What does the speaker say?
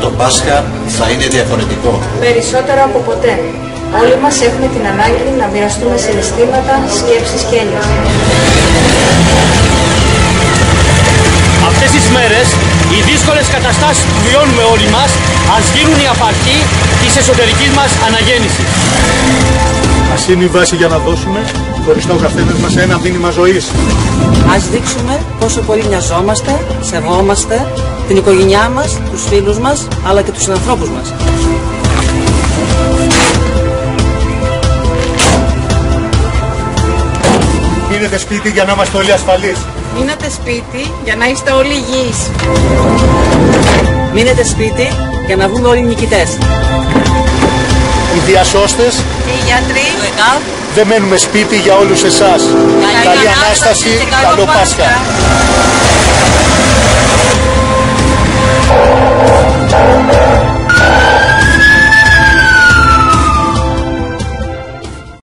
το Πάσχα θα είναι διαφορετικό. Περισσότερο από ποτέ. Όλοι μας έχουμε την ανάγκη να μοιραστούμε συναισθήματα, σκέψεις και έννοιες. Αυτές τις μέρες, οι δύσκολες καταστάσεις που βιώνουμε όλοι μας, ας γίνουν η απαρχή της εσωτερικής μας αναγέννησης. Ας είναι η βάση για να δώσουμε, χωριστά ο καθένας μας, ένα μήνυμα ζωής. Ας δείξουμε πόσο πολύ νοιαζόμαστε, σεβόμαστε την οικογένειά μας, τους φίλους μας, αλλά και τους συνανθρώπους μας. Μείνετε σπίτι για να είμαστε όλοι ασφαλείς. Μείνετε σπίτι για να είστε όλοι υγιείς. Μείνετε σπίτι για να βγούμε όλοι νικητές. Οι διασώστες Και οι γιατροί δεν μένουμε σπίτι για όλους εσάς. Καλή Ανάσταση, καλό Πάσχα.